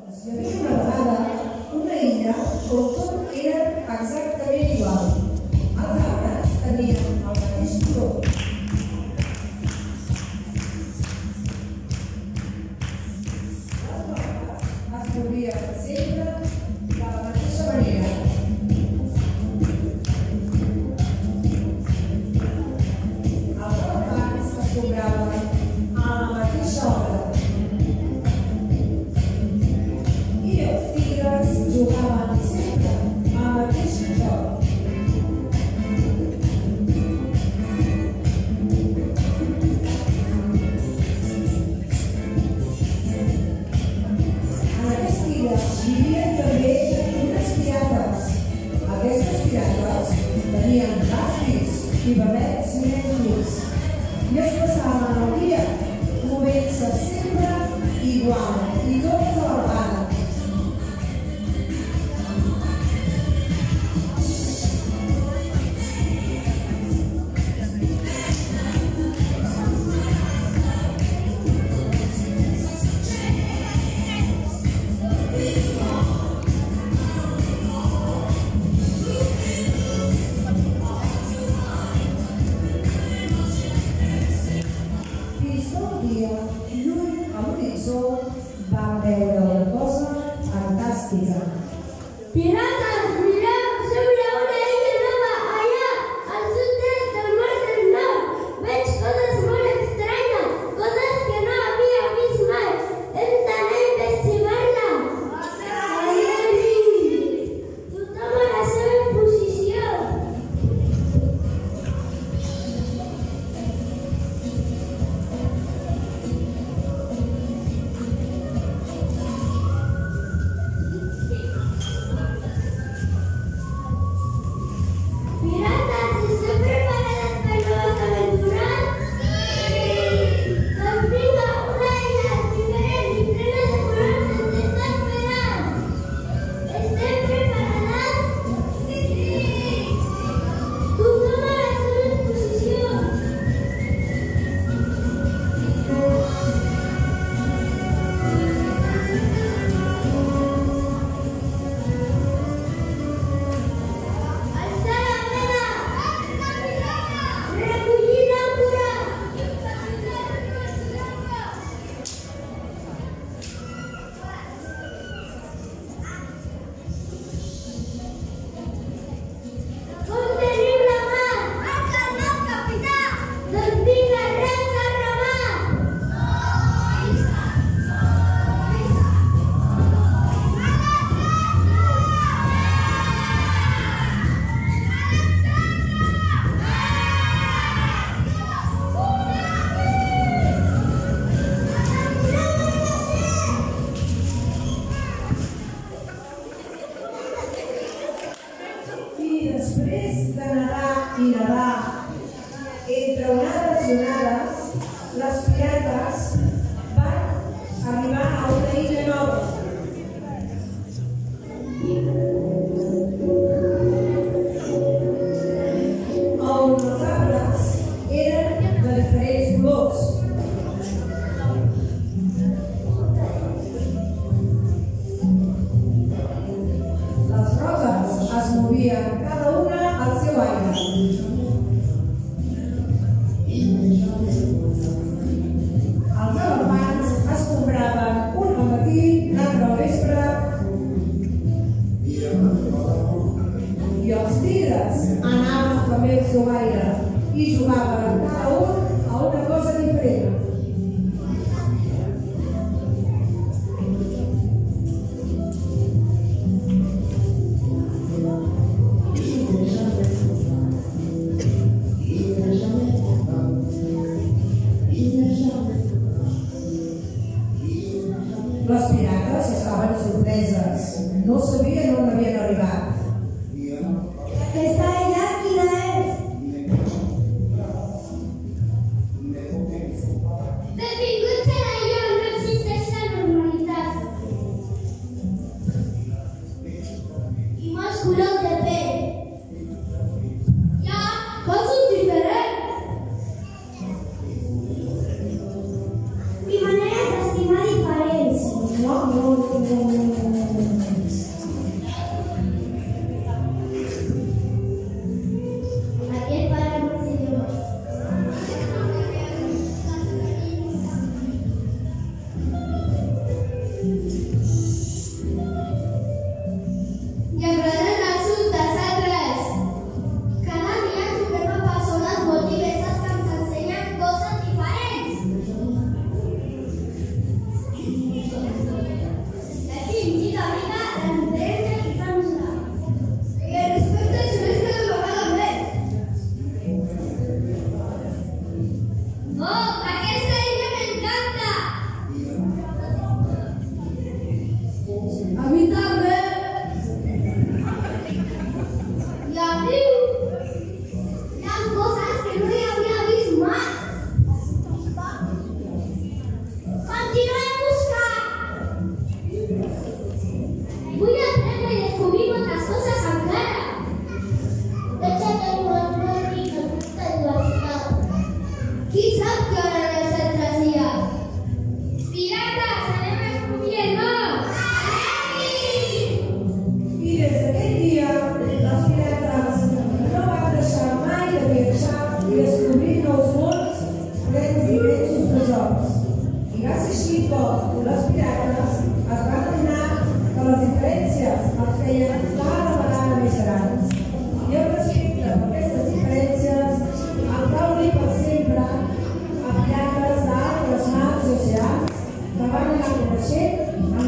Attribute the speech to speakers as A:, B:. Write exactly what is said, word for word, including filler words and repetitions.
A: Hi havia una vegada una illa on tot era exactament igual. Els arbres tenien el mateix color. Les roques es movien sempre de la mateixa manera. Els elefants es cobraven a la mateixa hora. I els tigres jugaven sempre al mateix joc. En aquesta illa vivien també unes pirates. Aquestes pirates tenien gafis i barrets negres i es passaven el dia movent-se sempre igual i totes a la vegada. Fins que un dia, lluny a l'horitzó, vam veure una cosa fantàstica.
B: Pirates, mireu, sembla una illa nova allà, al sud-est del mar del Nord. Veig coses molt estranyes, coses que no havia vist mai. Hem d'anar a investigar-la. Anem-hi! Tothom a la seva posició. Pirates, esteu preparades per noves aventures? Sí! Doncs vinga, una illa diferent i plena de colors ens està esperant. Estem preparades? Sí! Tothom a les seves posicions. Alçar la vela! Recollir l'àncora! Com tenim la mar? Marca el nom, capità! Doncs vinga, arrenca a remar!
A: I després de nedar i nedar entre onades i onades, les pirates van arribar a una illa nova. On els arbres eren de diferents colors. Les roques es movien cada una al seu aire. Els elefants es compraven un al matí, l'altre al vespre. I els tigres anaven també al seu aire i jugaven cada un a una cosa diferent. Les pirates estaven sorpreses. No sabien on havien arribat.
B: Aquesta illa quina és? Benvinguts a la illa on no existeix la normalitat. I molts colors de pell. Hi ha coses diferents. I maneres d'estimar diferents.
A: No, no, no, no.
B: emocionen els altres dies. Pirates, anem a descobrir el mar!
A: I des d'aquell dia, les pirates no van deixar mai de viatjar i descobrir nous mons plens d'immensos tresors. I va ser així com les pirates es van adonar que les diferències els feien cada vegada més grans. I el respecte per aquestes diferències els va unir per sempre a pirates d'altres mars i oceans que van anar coneixent amb